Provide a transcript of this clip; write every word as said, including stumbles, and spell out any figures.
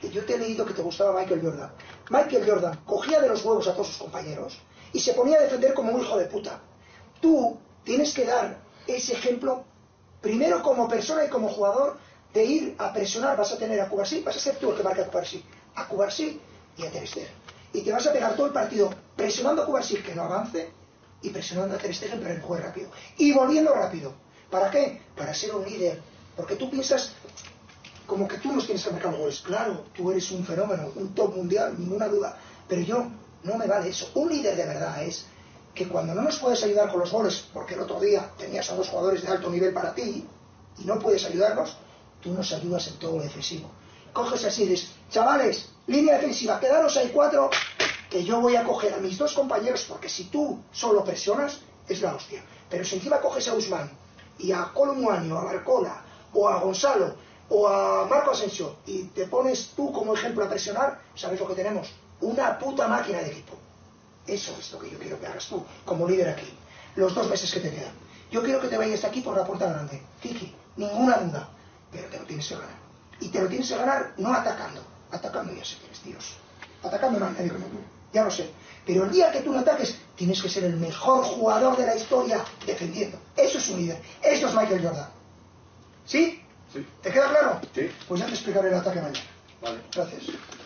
yo te he leído que te gustaba Michael Jordan. Michael Jordan cogía de los huevos a todos sus compañeros y se ponía a defender como un hijo de puta. Tú tienes que dar ese ejemplo, primero como persona y como jugador, de ir a presionar. Vas a tener a Cubarsí, vas a ser tú el que marca a Cubarsí, a Cubarsí y a Ter Stegen. Y te vas a pegar todo el partido presionando a Cubarsí que no avance y presionando a Ter Stegen para que juegue rápido. Y volviendo rápido. ¿Para qué? Para ser un líder. Porque tú piensas como que tú nos tienes que marcar goles. Claro, tú eres un fenómeno, un top mundial, ninguna duda. Pero yo, no me vale eso. Un líder de verdad es que cuando no nos puedes ayudar con los goles, porque el otro día tenías a dos jugadores de alto nivel para ti y no puedes ayudarnos, tú nos ayudas en todo lo defensivo. Coges así y dices, chavales, línea defensiva, quedaros ahí cuatro, que yo voy a coger a mis dos compañeros, porque si tú solo presionas, es la hostia. Pero si encima coges a Usman y a Colomboani o a Barcola o a Gonzalo o a Marco Asensio y te pones tú como ejemplo a presionar, ¿sabes lo que tenemos? Una puta máquina de equipo. Eso es lo que yo quiero que hagas tú, como líder aquí, los dos meses que te quedan. Yo quiero que te vayas de aquí por la puerta grande, Kiki, ninguna duda, pero te lo tienes que ganar. Y te lo tienes que ganar no atacando, atacando ya sé que eres Dios, atacando no hay nadie como tú, ya lo sé. Pero el día que tú no ataques, tienes que ser el mejor jugador de la historia defendiendo. Eso es un líder, eso es Michael Jordan. ¿Sí? Sí. ¿Te queda claro? Sí. Pues ya te explicaré el ataque mañana. Vale. Gracias.